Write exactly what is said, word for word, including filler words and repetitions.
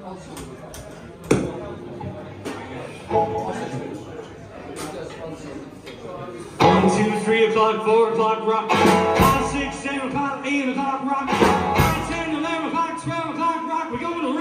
One, two, three o'clock, four o'clock, rock. Five, six, seven o'clock, eight o'clock, rock. Nine, ten, eleven o'clock, twelve o'clock, rock. We're going to